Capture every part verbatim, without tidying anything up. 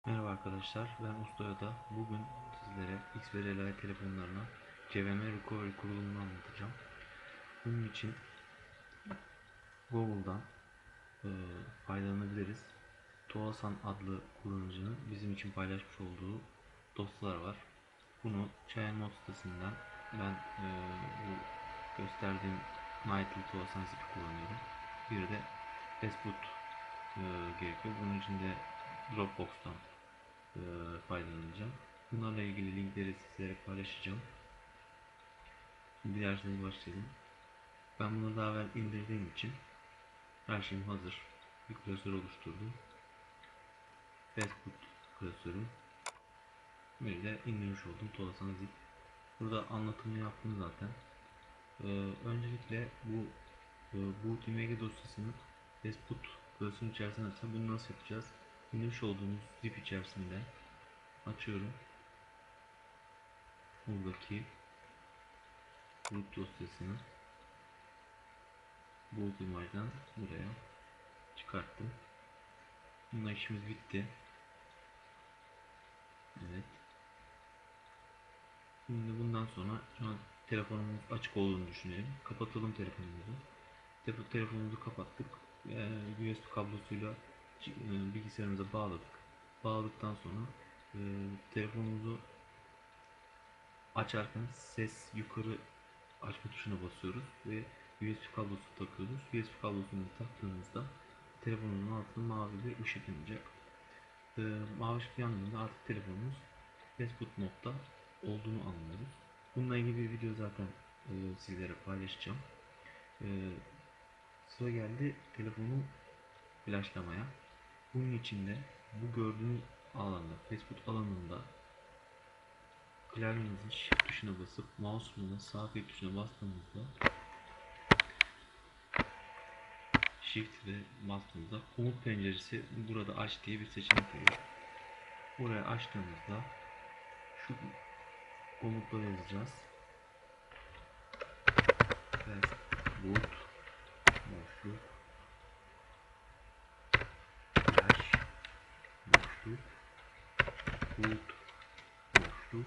Merhaba arkadaşlar, ben Ustayo'da. Bugün sizlere X ve R L I telefonlarına C V M Recovery kurulumunu anlatacağım. Bunun için Google'dan e, faydalanabiliriz. Toasan adlı kullanıcının bizim için paylaşmış olduğu dosyalar var. Bunu CheyenMod sitesinden ben e, bu gösterdiğim Nightly Toasan zipi kullanıyorum. Bir de Fastboot e, gerekiyor. Bunun için de Dropbox'tan e, faydalanacağım. Bunlarla ilgili linkleri sizlere paylaşacağım. Şimdi dilerseniz başlayalım. Ben bunu daha evvel indirdiğim için her şeyim hazır. Bir klasör oluşturdum. Facebook klasörü. Bir de indirmiş olduğum Toasan zip. Burada anlatımını yaptım zaten. Ee, öncelikle bu e, boot img dosyasını Facebook klasörün içerisine açacağım. Bunu nasıl yapacağız? İndirmiş olduğumuz zip içerisinde açıyorum. Buradaki root dosyasını boot imajdan buraya çıkarttım. Bununla işimiz bitti. Evet. Şimdi bundan sonra şu an telefonumuz açık olduğunu düşünelim. Kapatalım telefonumuzu. Telefonumuzu kapattık. U S B kablosuyla bilgisayarımıza bağladık. Bağladıktan sonra e, telefonumuzu açarken ses yukarı açma tuşuna basıyoruz ve U S B kablosu takıyoruz. U S B kablosunu taktığımızda telefonun altında mavi bir ışık yanacak. E, mavi ışık yandığında artık telefonumuz Facebook modda olduğunu anlıyoruz. Bununla ilgili bir video zaten e, sizlere paylaşacağım. E, sıra geldi telefonu flaşlamaya. Bunun için de bu gördüğünüz alanda, Facebook alanında klavyenizin shift tuşuna basıp mouse'un sağ klik tuşuna bastığınızda shift ve bastığınızda komut penceresi burada aç diye bir seçenek veriyor. Buraya açtığımızda şu komutları yazacağız. Fastboot boşluk flash boşluk boot boşluk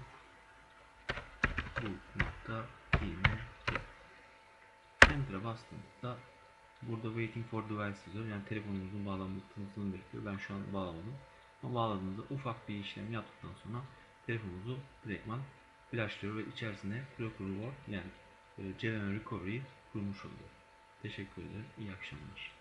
boot nokta img. Enter'a bastığımızda burada waiting for device yazıyor. Yani telefonumuzun bağlanmasını bekliyor. Ben şu an bağlamadım. Ama bağladığımızda ufak bir işlem yaptıktan sonra telefonumuzu direktman flashlıyor ve içerisine Proper Reward yani C V M Recovery'yi kurmuş oluyor. Teşekkür ederim. İyi akşamlar.